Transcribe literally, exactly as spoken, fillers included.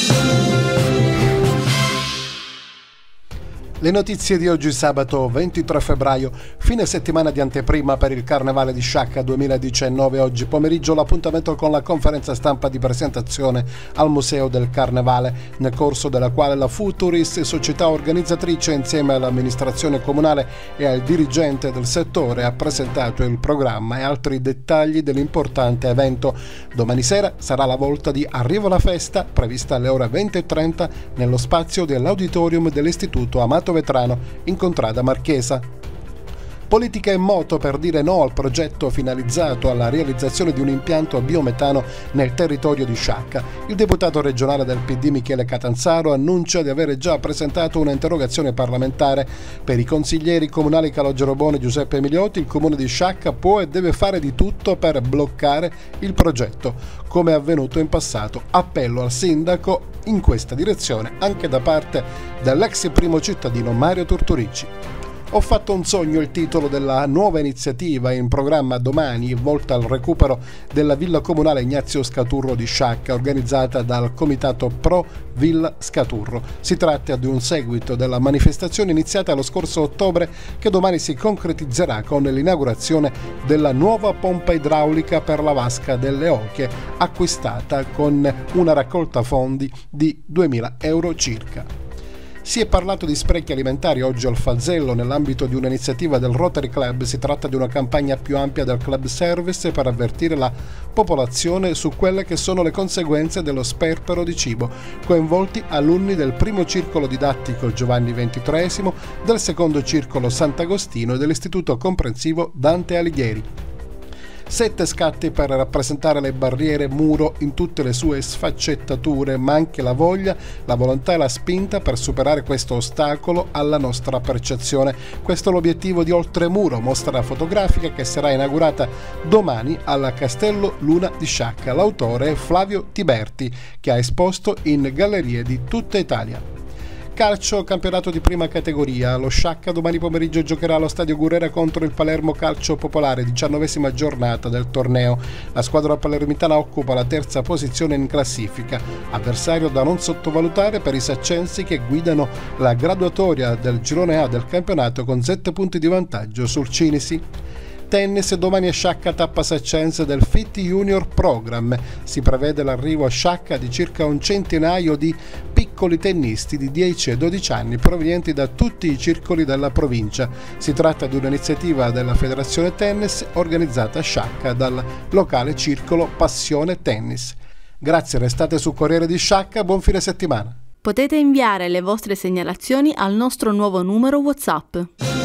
Le notizie di oggi sabato ventitré febbraio, fine settimana di anteprima per il Carnevale di Sciacca duemiladiciannove. Oggi pomeriggio l'appuntamento con la conferenza stampa di presentazione al Museo del Carnevale, nel corso della quale la Futuris, società organizzatrice, insieme all'amministrazione comunale e al dirigente del settore, ha presentato il programma e altri dettagli dell'importante evento. Domani sera sarà la volta di Arrivo alla Festa, prevista alle ore venti e trenta nello spazio dell'auditorium dell'Istituto Amato Vetrano in Contrada Marchesa. Politica in moto per dire no al progetto finalizzato alla realizzazione di un impianto a biometano nel territorio di Sciacca. Il deputato regionale del P D Michele Catanzaro annuncia di avere già presentato un'interrogazione parlamentare. Per i consiglieri comunali Calogero Bone e Giuseppe Emiliotti, il comune di Sciacca può e deve fare di tutto per bloccare il progetto, come è avvenuto in passato. Appello al sindaco in questa direzione anche da parte dell'ex primo cittadino Mario Turturici. Ho fatto un sogno, il titolo della nuova iniziativa in programma domani, volta al recupero della villa comunale Ignazio Scaturro di Sciacca, organizzata dal comitato Pro Villa Scaturro. Si tratta di un seguito della manifestazione iniziata lo scorso ottobre, che domani si concretizzerà con l'inaugurazione della nuova pompa idraulica per la vasca delle Oche, acquistata con una raccolta fondi di duemila euro circa. Si è parlato di sprechi alimentari oggi al Falzello nell'ambito di un'iniziativa del Rotary Club. Si tratta di una campagna più ampia del Club Service per avvertire la popolazione su quelle che sono le conseguenze dello sperpero di cibo. Coinvolti alunni del primo circolo didattico Giovanni ventitreesimo, del secondo circolo Sant'Agostino e dell'istituto comprensivo Dante Alighieri. Sette scatti per rappresentare le barriere muro in tutte le sue sfaccettature, ma anche la voglia, la volontà e la spinta per superare questo ostacolo alla nostra percezione. Questo è l'obiettivo di Oltremuro, mostra fotografica che sarà inaugurata domani al Castello Luna di Sciacca. L'autore è Flavio Tiberti, che ha esposto in gallerie di tutta Italia. Calcio, campionato di prima categoria. Lo Sciacca domani pomeriggio giocherà allo Stadio Gurrera contro il Palermo Calcio Popolare, diciannovesima giornata del torneo. La squadra palermitana occupa la terza posizione in classifica, avversario da non sottovalutare per i saccensi che guidano la graduatoria del girone A del campionato con sette punti di vantaggio sul Cinisi. Tennis, domani a Sciacca tappa saccense del F I T Junior Program. Si prevede l'arrivo a Sciacca di circa un centinaio di piccoli tennisti di dieci e dodici anni provenienti da tutti i circoli della provincia. Si tratta di un'iniziativa della Federazione Tennis organizzata a Sciacca dal locale circolo Passione Tennis. Grazie, restate su Corriere di Sciacca, buon fine settimana. Potete inviare le vostre segnalazioni al nostro nuovo numero WhatsApp